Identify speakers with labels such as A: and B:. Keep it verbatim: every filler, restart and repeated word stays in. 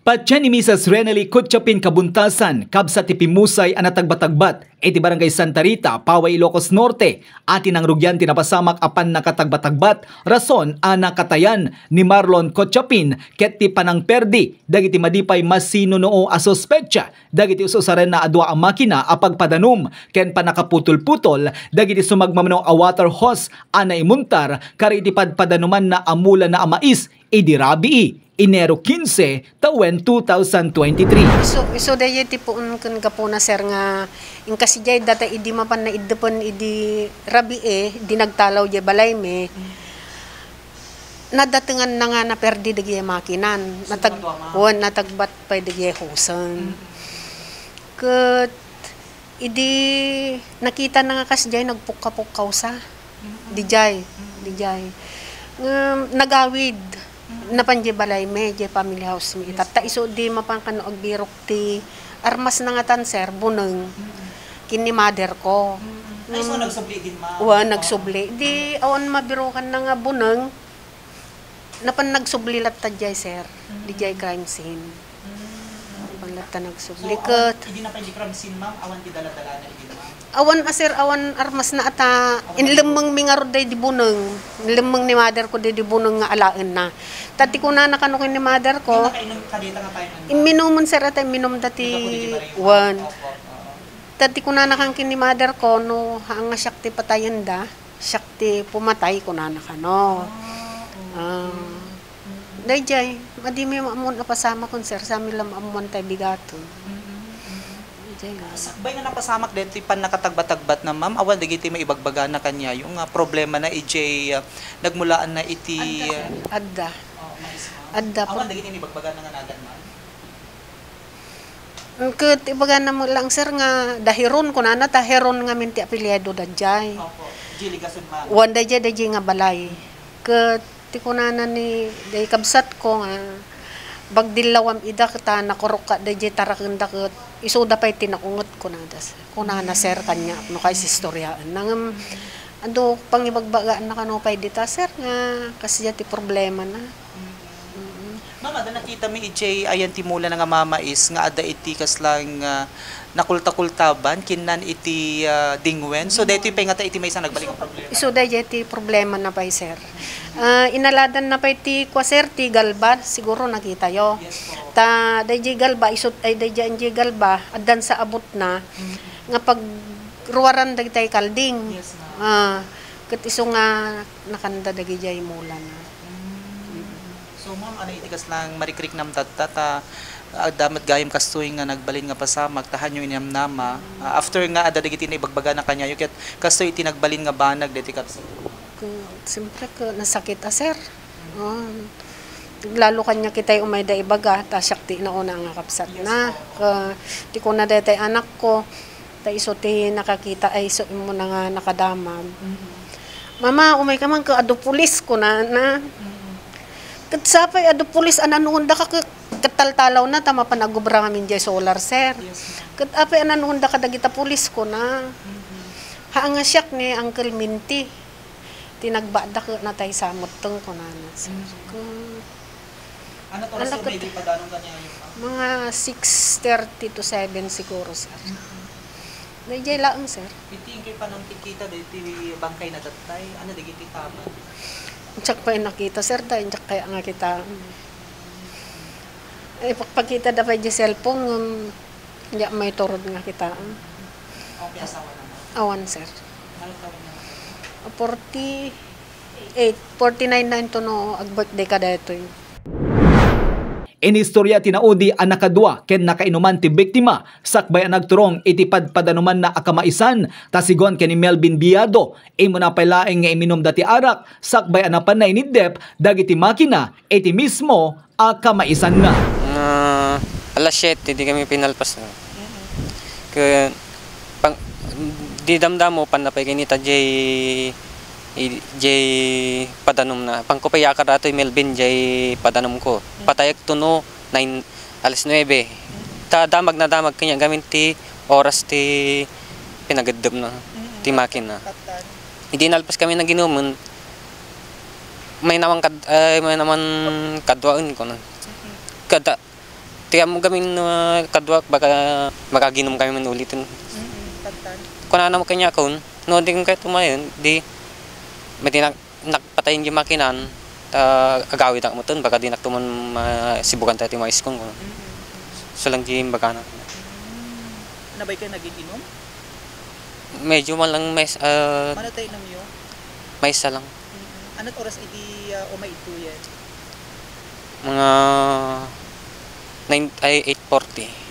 A: Patyan ni Misas Renely Kutchapin Kabuntasan, kabsa ti Pimusay anatagbatagbat, iti Barangay Santa Rita, Paway, Ilocos Norte, atin ang rugyan tinapasamak apan nakatagbatagbat, rason anakatayan ni Marlon Kutchapin, ket ti panang perdi, dagiti madipay masino noo asospetsa, dagiti ususaren na adwa ang makina apagpadanum, ken panakaputol-putol, dagiti sumagmamano a water hose, ana imuntar, kari iti padpadanuman na amula na amais, idi rabii. Enero quince, tawen two thousand twenty-three.
B: So, so dahil tipo kan kapo na sir nga, yung kasi jay data idi mapan na iddepan idi rabi eh, di nagtalaw jay balay me, nadatingan na nga na perdi dagi makinan, natag, wan, natagbat pa dagi husan. Kat, idi nakita na nga kasi jay nagpukapuk sa, di jay, di jay. Um, nagawid, napanji balay me, jay family house mi itata iso di mapangkano og birok ti armas na nga tan sir buneng kini mother ko.
A: Ay so nagsubli din ma.
B: Wa nagsubli di awan mabirokan na nga buneng napan nagsubli latta jay sir di jay crime scene. Napan latta nagsubli ket
A: hindi na pa di crime scene ma'am awan di dala-dala na idi ma'am.
B: Awan asir awan armas na ata inlemeng mingarod day di buneng inlemeng ni mother ko day di buneng nga alaen na tati ko na nakanukin ni mother ko iminuman sir ata minum dati wan tati ko na nakangkin ni mother ko no hanga syakti patayan da syakti pumatay ko na nakano ah dayjay madimi maamun napasama kon sir sa amin lang maamun tay bigato.
C: Sakbay na napasamak dito pan nakatagbat-tagbat na ma'am awan dagiti may ibagbaga na kanya yung uh, problema na I J uh, nagmulaan na iti uh,
B: adda
C: oh, nice,
B: adda
C: awan dagiti may ibagbaga na nga nagan ma'am.
B: Ket ibaga na mo lang sir nga dahiron ko na ta heron nga minti apelyido dadjay.
C: Opo. Jili gasun ma'am.
B: Wan dadjay dadjay nga balay. Ket ti kunana ni day kabsat ko nga bagdilawam ida kita nakurok ka dadjay tarakenda ket isuda pay tinakungot ko na das kunana sir kanya no kay istoryaan nang ando pangibagbaga na kano pay dita sir nga kasi ti problema na.
C: Mama, da nakita mi I J ayan ti mula nga mama is nga ada iti kaslang uh, nakulta-kultaban kinnan iti uh, dingwen. So daytoy pay nga ta iti may isang nagbalik ang problema.
B: So daytoy ti problema na pay sir. Uh, inaladan na pay ti kwa sir ti galba siguro nakita yo.
C: Yes po.
B: Ta dayjay galba isot ay dayjay anjay galba addan sa abot na mm-hmm. nga pag ruwaran dagitay kalding.
C: Yes ma'am.
B: Ah, ket iso nga nakanda dagijay mula na.
C: So ma'am, ano itikas lang marikrik nam tatata uh, damat gayam kastoy nga nagbalin nga pasamag tahan yung inyam nama uh, after nga ada dagiti na ibagbaga na kanya yung ket kastoy iti nagbalin nga banag deti kapsa.
B: Siyempre ko nasakit a sir. Oh, lalo kanya kitay umayda ibaga ta syakti na una nga kapsat na. Uh, ti ko na detay anak ko ta iso ti nakakita ay iso mo na nga nakadamag. Mm-hmm. Mama, umay ka man ka adu pulis ko na na. Ket sapay adu pulis ananunda ka kataltalaw na tama pa nagubra ngamin jay solar sir. Yes, ket apay ananunda ka dagita pulis ko na. Mm-hmm. Haanga syak ni Uncle Minty. Tinagbada ko na tay samot tong ko na.
C: Mm-hmm. Ano to sa may padanong kanya yung
B: mga six thirty to seven siguro sir. Mm-hmm. Dayjay laang sir.
C: Itingkay pa nang kikita dito bangkay na datay ano dagiti taman.
B: Tsak pa yung nakita, sir, dahil tsak kaya nga kita. Eh, pagpakita na pa yung cellphone, um, hindi may turod nga kita.
C: Okay, asawa naman?
B: Awan, sir.
C: Ano tawag naman?
B: forty-eight, forty-nine na ito no, ag-birthday ka dito yun.
A: Inistorya tinaudi ang nakadwa ken nakainuman ti biktima sakbay ang nagturong iti padpadanuman na akamaisan tasigon ken ni Melvin Biado imo na palaeng nga iminom dati arak sakbay ang napanay ni Dep dagiti makina iti mismo akamaisan na.
D: Uh, alas siyete di kami pinalpas na. Kaya pang di damdam mo pan napay kinita jay jay padanom na pangkupaya ka rato Melvin jay padanom ko patayak tuno nine alas nuebe ta damag na damag kanya gamit ti oras ti pinagadab na ti makina hindi nalpas kami na ginuman may naman kad ay may naman kadwaon ko na kada Tiya mo gamin uh, kadwak, baka makaginom kami man ulitin.
C: Mm-hmm. Tagtan.
D: Kung na mo kanya kon, no din kay tumayon, di may nak nakpatayin yung makinan, ta agawid ak mo ton, baka di naktuman uh, sibukan tayo mga iskong.
C: Mm-hmm.
D: So lang di baga na.
C: Mm-hmm. Nabay kayo nagiinom?
D: Medyo man lang may uh,
C: Mana tayo nam yo?
D: may isa lang.
C: Mm-hmm. Anot oras idi uh, umay ito yan?
D: Mga nine, ay eight forty.